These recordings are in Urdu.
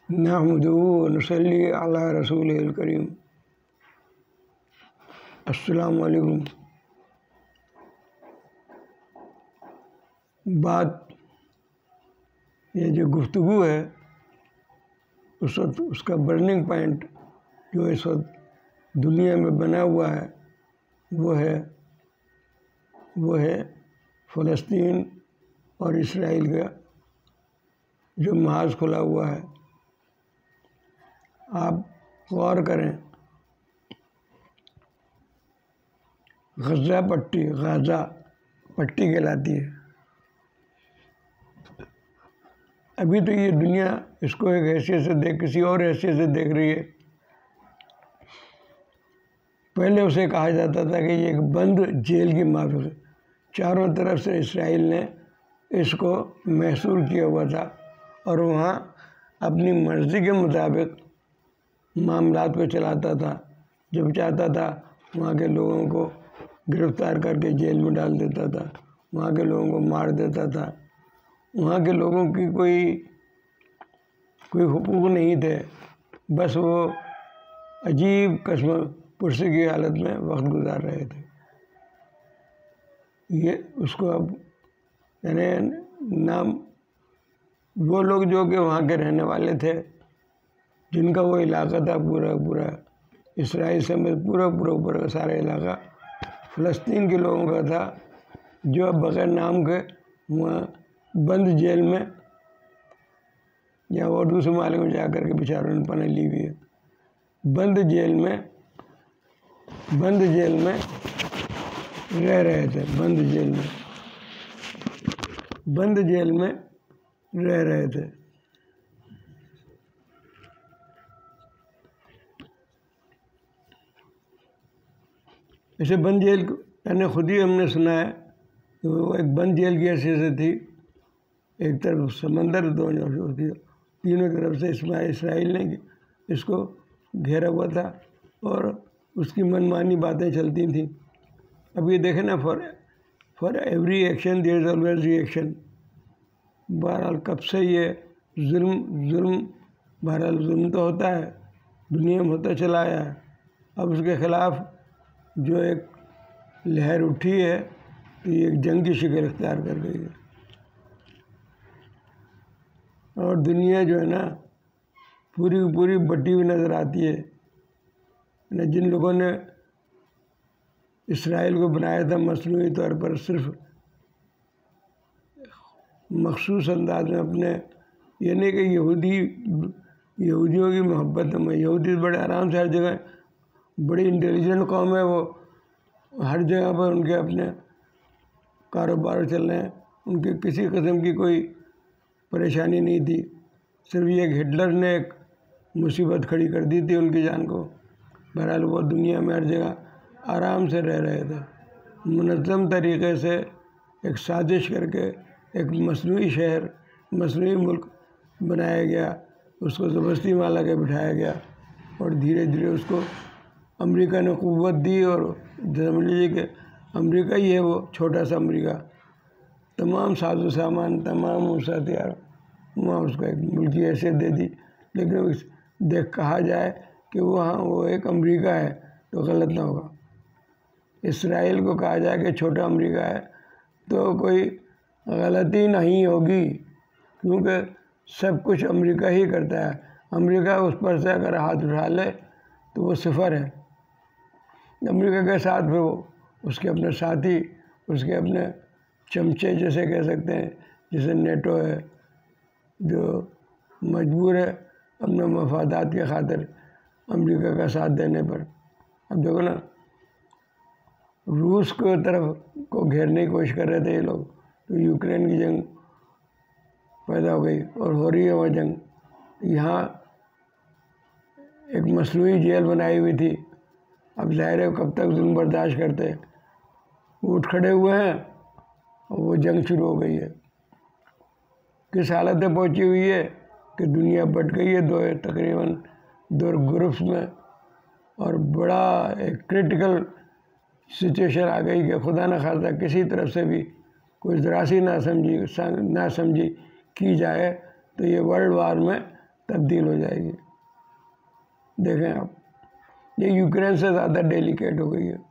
نحمدہ و نصلی علی رسول الکریم۔ السلام علیکم۔ بات یہ جو گفتگو ہے اس وقت اس کا برننگ پوائنٹ جو اس وقت دنیا میں بنا ہوا ہے وہ ہے فلسطین اور اسرائیل کا جو محاذ کھلا ہوا ہے۔ آپ غور کریں، غزہ پٹی کہلاتی ہے۔ ابھی تو یہ دنیا اس کو ایک حیثیت سے کسی اور حیثیت سے دیکھ رہی ہے۔ پہلے اسے کہا جاتا تھا کہ یہ ایک بند جیل کی مافک ہے، چاروں طرف سے اسرائیل نے اس کو محصور کیا ہوا تھا اور وہاں اپنی مرضی کے مطابق معاملات کو چلاتا تھا۔ جب چاہتا تھا وہاں کے لوگوں کو گرفتار کر کے جیل میں ڈال دیتا تھا، وہاں کے لوگوں کو مار دیتا تھا۔ وہاں کے لوگوں کی کوئی حقوق نہیں تھے، بس وہ عجیب قسم پرسی کی حالت میں وقت گزار رہے تھے۔ یہ اس کو اب یعنی نام وہ لوگ جو کہ وہاں کے رہنے والے تھے، جن کا وہ علاقہ تھا پورا اسرائیل سمیت پورا سارا علاقہ فلسطین کے لوگوں کا تھا، جو اب بغیر نام کے وہاں بند جیل میں یا اور دوسرے ممالک میں جا کر کے بیچاروں نے پناہ لی ہوئی ہے۔ بند جیل میں رہ رہے تھے، بند جیل میں رہ رہے تھے۔ اسے بند جیل یعنی خود ہی ہم نے سنا ہے کہ وہ ایک بند جیل کی حیثیت سے تھی۔ ایک طرف سمندر، تینوں طرف سے اسرائیل نے اس کو گھیرا ہوا تھا اور اس کی منمانی باتیں چلتی تھیں۔ اب یہ دیکھیں نا، for every action there is always reaction. بہرحال کب سے یہ ظلم بہرحال ظلم تو ہوتا ہے، دنیا میں ہوتا چلا آیا ہے۔ اب اس کے خلاف جو ایک لہر اٹھی ہے تو یہ ایک جنگ کی شکل اختیار کر گئی ہے، اور دنیا جو ہے نا پوری بٹی ہوئی نظر آتی ہے۔ جن لوگوں نے اسرائیل کو بنایا تھا مصنوعی طور پر، صرف مخصوص انداز میں اپنے، یہ نہیں کہ یہودیوں کی محبت میں، یہودی بڑے آرام سے ہر جگہ بڑی انٹیلیجنٹ قوم ہے، وہ ہر جگہ پر ان کے اپنے کاروبار چل رہے ہیں، ان کی کسی قسم کی کوئی پریشانی نہیں تھی۔ صرف یہ ایک ہٹلر نے ایک مصیبت کھڑی کر دی تھی ان کی جان کو۔ بہرحال وہ دنیا میں ہر جگہ آرام سے رہ رہے تھے۔ منظم طریقے سے ایک سازش کر کے ایک مصنوعی شہر، مصنوعی ملک بنایا گیا، اس کو زبردستی وہاں لگے بٹھایا گیا، اور دھیرے اس کو امریکہ نے قوت دی، اور سمجھ لیجیے کہ امریکہ ہی ہے وہ چھوٹا سا امریکہ، تمام ساز و سامان، تمام ہتھیار وہاں اس کو ایک ملکی حیثیت دے دی۔ لیکن کہا جائے کہ وہاں وہ ایک امریکہ ہے تو غلط نہ ہوگا۔ اسرائیل کو کہا جائے کہ چھوٹا امریکہ ہے تو کوئی غلطی نہیں ہوگی، کیونکہ سب کچھ امریکہ ہی کرتا ہے۔ امریکہ اس پر سے اگر ہاتھ اٹھا لے تو وہ صفر ہے۔ امریکہ کے ساتھ پھر وہ اس کے اپنے ساتھی، اس کے اپنے چمچے جیسے کہہ سکتے ہیں، جیسے نیٹو ہے، جو مجبور ہے اپنے مفادات کے خاطر امریکہ کا ساتھ دینے پر۔ اب دیکھو نا، روس کو طرف کو گھیرنے کی کوشش کر رہے تھے یہ لوگ، تو یوکرین کی جنگ پیدا ہو گئی اور ہو رہی ہے وہ جنگ۔ یہاں ایک مصنوعی جیل بنائی ہوئی تھی، اب ظاہر ہے کب تک ظلم برداشت کرتے، وہ اٹھ کھڑے ہوئے ہیں اور وہ جنگ شروع ہو گئی ہے۔ کس حالت میں پہنچی ہوئی ہے کہ دنیا بٹ گئی ہے تقریباً دو گروپس میں، اور بڑا ایک کرٹیکل سچویشن آ گئی کہ خدا نہ خواستہ کسی طرف سے بھی کوئی ذرا سی نہ سمجھی کی جائے تو یہ ورلڈ وار میں تبدیل ہو جائے گی۔ دیکھیں آپ، یہ یوکرین سے زیادہ ڈیلیکیٹ ہو گئی ہے۔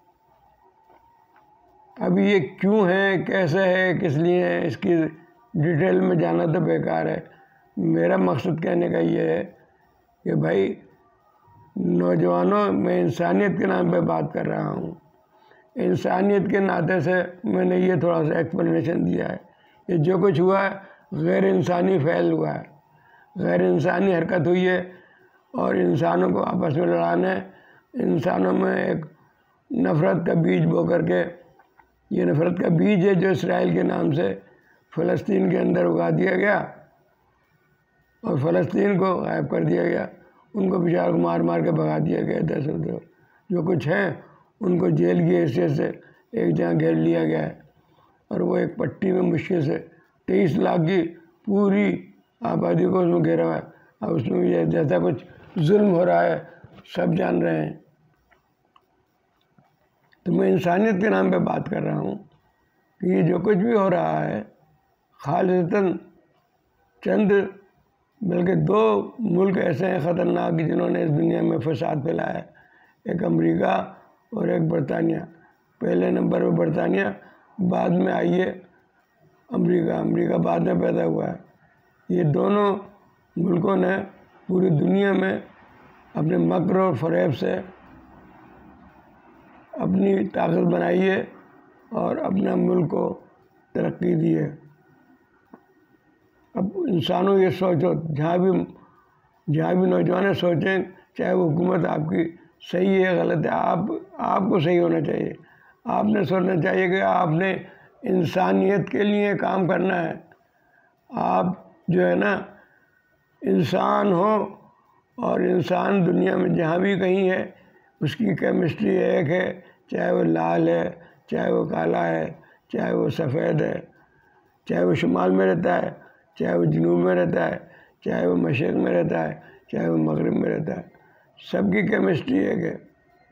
اب یہ کیوں ہے، کیسے ہے، کس لیے ہے، اس کی ڈیٹیل میں جانا تو بیکار ہے۔ میرا مقصد کہنے کا یہ ہے کہ بھائی نوجوانوں، میں انسانیت کے نام پہ بات کر رہا ہوں۔ انسانیت کے ناطے سے میں نے یہ تھوڑا سا ایکسپلینیشن دیا ہے۔ یہ جو کچھ ہوا ہے غیر انسانی فعل ہوا ہے، غیر انسانی حرکت ہوئی ہے، اور انسانوں کو آپس میں لڑانے، انسانوں میں ایک نفرت کا بیج بو کر کے، یہ نفرت کا بیج ہے جو اسرائیل کے نام سے فلسطین کے اندر اگا دیا گیا، اور فلسطین کو غائب کر دیا گیا، ان کو بیچاروں کو مار مار کے بھگا دیا گیا ادھر سے ادھر۔ جو کچھ ہیں ان کو جیل کی حیثیت سے ایک جگہ گھیر لیا گیا ہے، اور وہ ایک پٹی میں مشکل سے 23 لاکھ کی پوری آبادی کو اس میں گھیرا ہوا ہے۔ اب اس میں یہ جیسا کچھ ظلم ہو رہا ہے سب جان رہے ہیں۔ تو میں انسانیت کے نام پہ بات کر رہا ہوں کہ یہ جو کچھ بھی ہو رہا ہے خالصتاً چند بلکہ 2 ملک ایسے ہیں خطرناک جنہوں نے اس دنیا میں فساد پھیلایا ہے، ایک امریکہ اور ایک برطانیہ۔ پہلے نمبر پہ برطانیہ، بعد میں آئی ہے امریکہ، امریکہ بعد میں پیدا ہوا ہے۔ یہ دونوں ملکوں نے پوری دنیا میں اپنے مکر و فریب سے اپنی طاقت بنائی ہے اور اپنا ملک کو ترقی دی ہے۔ اب انسانوں یہ سوچو، جہاں بھی نوجوان سوچیں، چاہے وہ حکومت آپ کی صحیح ہے غلط ہے، آپ کو صحیح ہونا چاہیے۔ آپ نے سوچنا چاہیے کہ آپ نے انسانیت کے لیے کام کرنا ہے۔ آپ جو ہے نا انسان ہو، اور انسان دنیا میں جہاں بھی کہیں ہے اس کی کیمسٹری ایک ہے، چاہے وہ لال ہے، چاہے وہ کالا ہے، چاہے وہ سفید ہے، چاہے وہ شمال میں رہتا ہے، چاہے وہ جنوب میں رہتا ہے، چاہے وہ مشرق میں رہتا ہے، چاہے وہ مغرب میں رہتا ہے، سب کی کیمسٹری ایک ہے۔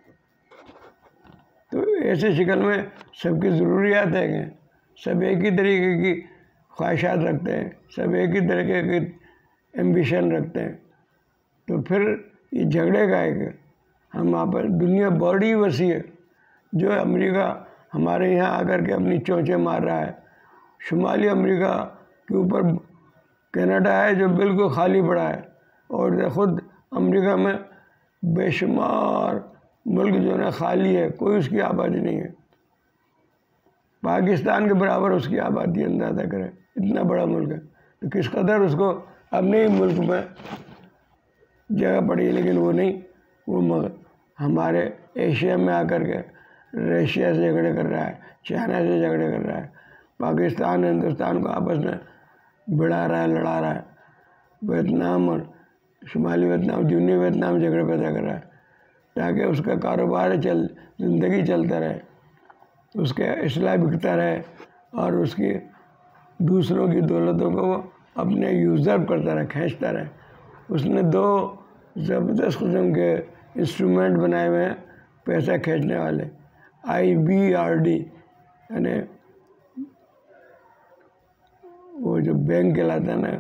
تو ایسے شکل میں سب کی ضروریات ہیں، سب ایک ہی طریقے کی خواہشات رکھتے ہیں، سب ایک ہی طریقے کی ایمبیشن رکھتے ہیں، تو پھر یہ جھگڑے کا ہے کہ ہم پر دنیا بڑی وسیع ہے۔ جو امریکہ ہمارے یہاں آ کر کے اپنی چونچیں مار رہا ہے، شمالی امریکہ کے اوپر کینیڈا ہے جو بالکل خالی پڑا ہے، اور خود امریکہ میں بے شمار ملک جو ہے خالی ہے، کوئی اس کی آبادی نہیں ہے۔ پاکستان کے برابر اس کی آبادی اندازہ کریں، اتنا بڑا ملک ہے، تو کس قدر اس کو اپنے ہی ملک میں جگہ پڑی ہے۔ لیکن وہ نہیں، وہ ہمارے ایشیا میں آ کر کے رشیا سے جھگڑے کر رہا ہے، چائنا سے جھگڑے کر رہا ہے، پاکستان ہندوستان کو آپس میں بڑھا رہا ہے، لڑا رہا ہے، ویتنام اور شمالی ویتنام، جنوبی ویتنام جھگڑے پیدا کر رہا ہے، تاکہ اس کا کاروبار زندگی چلتا رہے، اس کے اسلحہ بکتا رہے، اور اس کی دوسروں کی دولتوں کو وہ اپنے یوزر کرتا رہے، کھینچتا رہے۔ اس نے 2 زبردست قسم کے انسٹرومنٹ بنائے ہوئے ہیں پیسہ کھینچنے والے، IBRD، یعنی وہ جو بینک کہلاتا ہے نا،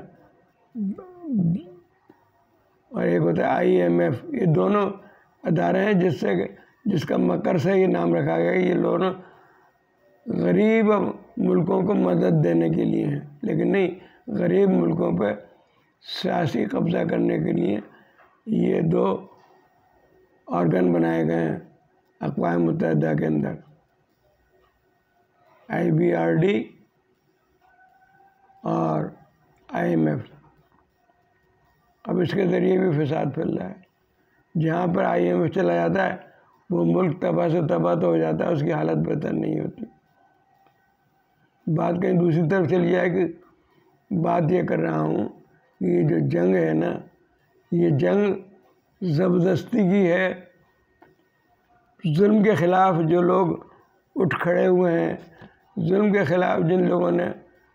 اور ایک ہوتا ہے IMF۔ یہ دونوں ادارے ہیں جس کا مکر سے یہ نام رکھا گیا ہے۔ یہ دونوں غریب ملکوں کو مدد دینے کے لیے ہیں، لیکن نہیں، غریب ملکوں پہ سیاسی قبضہ کرنے کے لیے یہ 2 آرگن بنائے گئے ہیں اقوام متحدہ کے اندر، IBRD اور IMF۔ اب اس کے ذریعے بھی فساد پھیل رہا ہے۔ جہاں پر IMF چلا جاتا ہے وہ ملک تباہ سے تباہ تو ہو جاتا ہے، اس کی حالت بہتر نہیں ہوتی۔ بات کہیں دوسری طرف چلی جائے کہ بات یہ کر رہا ہوں کہ یہ جو جنگ ہے نا، یہ جنگ زبردستی کی ہے۔ ظلم کے خلاف جو لوگ اٹھ کھڑے ہوئے ہیں، ظلم کے خلاف جن لوگوں نے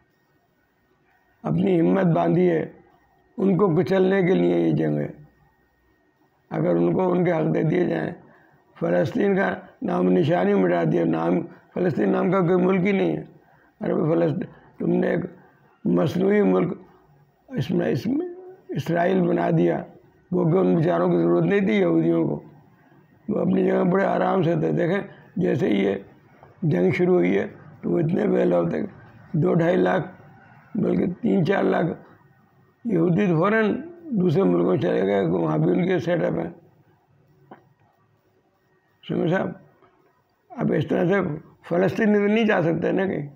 اپنی ہمت باندھی ہے، ان کو کچلنے کے لیے یہ جنگ ہے۔ اگر ان کو ان کے حق دے دیے جائیں، فلسطین کا نام نشانی مٹا دیا، فلسطین نام کا کوئی ملک ہی نہیں ہے۔ عرب فلسطین، تم نے ایک مصنوعی ملک اسرائیل بنا دیا، وہ کہ ان بیچاروں کی ضرورت نہیں تھی یہودیوں کو، وہ اپنی جگہ بڑے آرام سے تھے۔ دیکھیں جیسے ہی یہ جنگ شروع ہوئی ہے تو وہ اتنے پہلے ہوتے 2-2.5 لاکھ بلکہ 3-4 لاکھ یہودی فوراً دوسرے ملکوں چلے گئے، وہاں بھی ان کے سیٹ اپ ہیں۔ سمجھ صاحب، اب اس طرح سے فلسطین تو نہیں جا سکتے نا کہ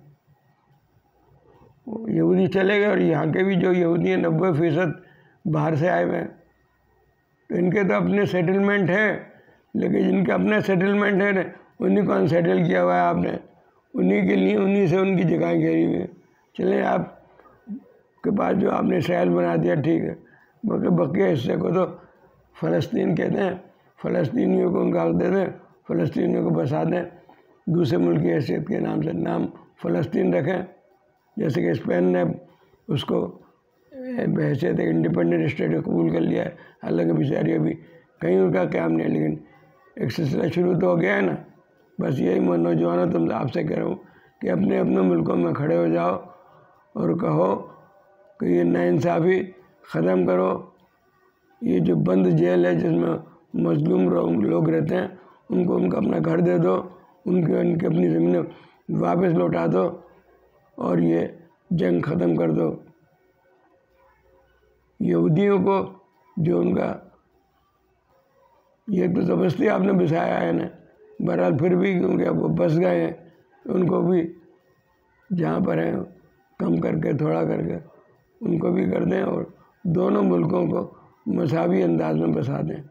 یہودی چلے گئے، اور یہاں کے بھی جو یہودی ہیں 90% باہر سے آئے ہوئے ہیں، تو ان کے تو اپنے سیٹلمنٹ ہے، لیکن جن کا اپنا سیٹلمنٹ ہے نا انہیں کو انسیٹل کیا ہوا ہے آپ نے، انہیں کے لیے انہیں سے ان کی جگہیں گھیری ہوئی ہیں۔ چلیں آپ کے پاس جو آپ نے اسرائیل بنا دیا ٹھیک ہے، بقیہ حصے کو تو فلسطین کہتے ہیں، فلسطینیوں کو ان کا حق دے دیں، فلسطینیوں کو بسا دیں، دوسرے ملک کی حیثیت کے نام سے نام فلسطین رکھیں، جیسے کہ اسپین نے اس کو بحیثیت ایک انڈیپینڈنٹ اسٹیٹ قبول کر لیا ہے، حالانکہ بیچاری ابھی کہیں ان کا قیام نہیں ہے، لیکن ایک سلسلہ شروع تو ہو گیا ہے نا۔ بس یہی میں نوجوانوں تم آپ سے کہہ رہا ہوں کہ اپنے اپنے ملکوں میں کھڑے ہو جاؤ اور کہو کہ یہ ناانصافی ختم کرو، یہ جو بند جیل ہے جس میں مظلوم لوگ رہتے ہیں ان کو ان کا اپنا گھر دے دو، ان کی اپنی زمینیں واپس لوٹا دو، اور یہ جنگ ختم کر دو۔ یہودیوں کو جو ان کا یہ تو زبردستی آپ نے بسایا ہے نا، بہرحال پھر بھی کیونکہ اب وہ بس گئے ہیں تو ان کو بھی جہاں پر ہیں کم کر کے تھوڑا کر کے ان کو بھی کر دیں، اور دونوں ملکوں کو مساوی انداز میں بسا دیں۔